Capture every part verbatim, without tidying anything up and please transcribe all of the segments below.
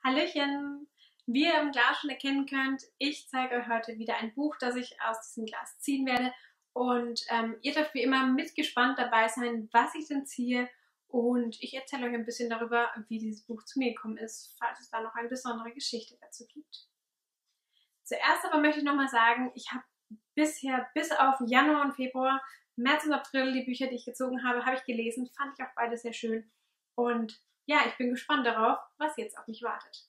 Hallöchen! Wie ihr im Glas schon erkennen könnt, ich zeige euch heute wieder ein Buch, das ich aus diesem Glas ziehen werde. Und ähm, ihr dürft wie immer mitgespannt dabei sein, was ich denn ziehe. Und ich erzähle euch ein bisschen darüber, wie dieses Buch zu mir gekommen ist, falls es da noch eine besondere Geschichte dazu gibt. Zuerst aber möchte ich nochmal sagen, ich habe bisher bis auf Januar und Februar, März und April, die Bücher, die ich gezogen habe, habe ich gelesen. Fand ich auch beide sehr schön. Und ja, ich bin gespannt darauf, was jetzt auf mich wartet.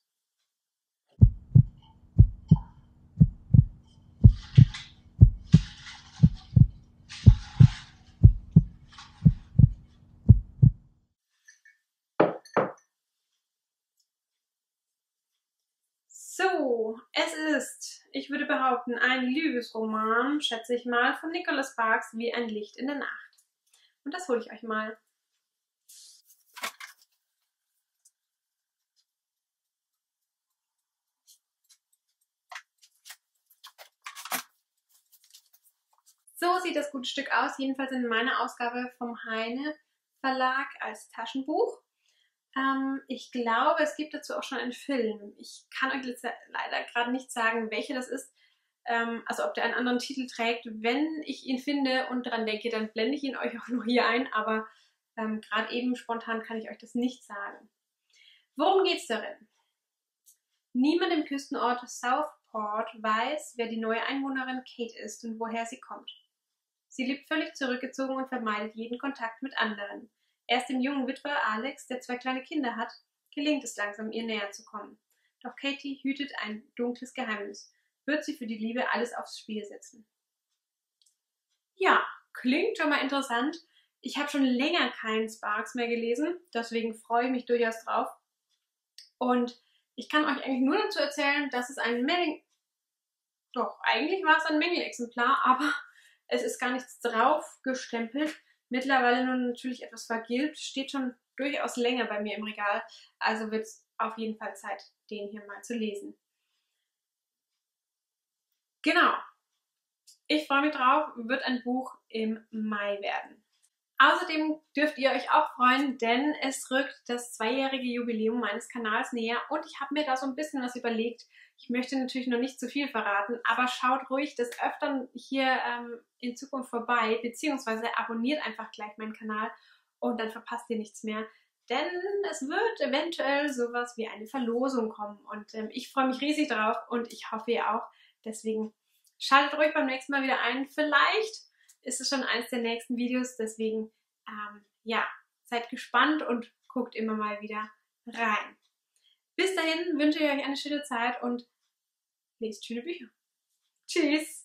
So, es ist, ich würde behaupten, ein Liebesroman, schätze ich mal, von Nicholas Sparks, wie ein Licht in der Nacht. Und das hole ich euch mal. So sieht das gute Stück aus, jedenfalls in meiner Ausgabe vom Heine Verlag als Taschenbuch. Ähm, ich glaube, es gibt dazu auch schon einen Film. Ich kann euch jetzt leider gerade nicht sagen, welcher das ist, ähm, also ob der einen anderen Titel trägt. Wenn ich ihn finde und daran denke, dann blende ich ihn euch auch noch hier ein, aber ähm, gerade eben spontan kann ich euch das nicht sagen. Worum geht's darin? Niemand im Küstenort Southport weiß, wer die neue Einwohnerin Kate ist und woher sie kommt. Sie lebt völlig zurückgezogen und vermeidet jeden Kontakt mit anderen. Erst dem jungen Witwer Alex, der zwei kleine Kinder hat, gelingt es langsam, ihr näher zu kommen. Doch Katie hütet ein dunkles Geheimnis. Wird sie für die Liebe alles aufs Spiel setzen? Ja, klingt schon mal interessant. Ich habe schon länger keinen Sparks mehr gelesen, deswegen freue ich mich durchaus drauf. Und ich kann euch eigentlich nur dazu erzählen, dass es ein Mängel... Doch, eigentlich war es ein Mängelexemplar, aber es ist gar nichts drauf gestempelt. Mittlerweile nur natürlich etwas vergilbt, steht schon durchaus länger bei mir im Regal, also wird es auf jeden Fall Zeit, den hier mal zu lesen. Genau, ich freue mich drauf, wird ein Buch im Mai werden. Außerdem dürft ihr euch auch freuen, denn es rückt das zweijährige Jubiläum meines Kanals näher und ich habe mir da so ein bisschen was überlegt. Ich möchte natürlich noch nicht zu viel verraten, aber schaut ruhig des Öfteren hier ähm, in Zukunft vorbei, beziehungsweise abonniert einfach gleich meinen Kanal und dann verpasst ihr nichts mehr. Denn es wird eventuell sowas wie eine Verlosung kommen und ähm, ich freue mich riesig drauf und ich hoffe ihr auch. Deswegen schaltet ruhig beim nächsten Mal wieder ein. Vielleicht ist es schon eins der nächsten Videos, deswegen ähm, ja, seid gespannt und guckt immer mal wieder rein. Bis dahin wünsche ich euch eine schöne Zeit und lest schöne Bücher. Tschüss!